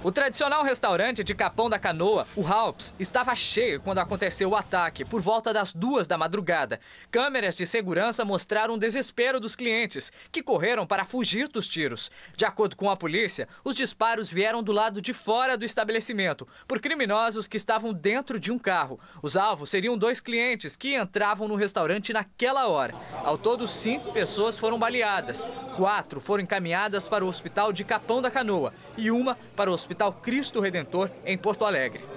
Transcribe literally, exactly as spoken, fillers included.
O tradicional restaurante de Capão da Canoa, o Halps, estava cheio quando aconteceu o ataque, por volta das duas da madrugada. Câmeras de segurança mostraram o desespero dos clientes, que correram para fugir dos tiros. De acordo com a polícia, os disparos vieram do lado de fora do estabelecimento, por criminosos que estavam dentro de um carro. Os alvos seriam dois clientes que entravam no restaurante naquela hora. Ao todo, cinco pessoas foram baleadas. Quatro foram encaminhadas para o hospital de Capão da Canoa e uma para o Hospital Cristo Redentor, em Porto Alegre.